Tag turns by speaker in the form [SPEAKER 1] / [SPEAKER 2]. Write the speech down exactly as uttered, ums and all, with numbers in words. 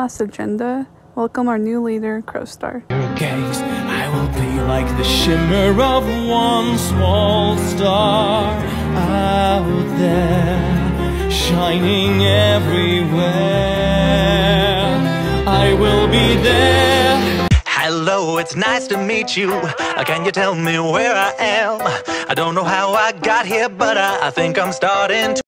[SPEAKER 1] last agenda, welcome our new leader, Crowstar.
[SPEAKER 2] Your gaze, I will be like the shimmer of one small star out there, shining everywhere. I will be there.
[SPEAKER 3] Hello, it's nice to meet you. Can you tell me where I am? I don't know how I got here, but I, I think I'm starting to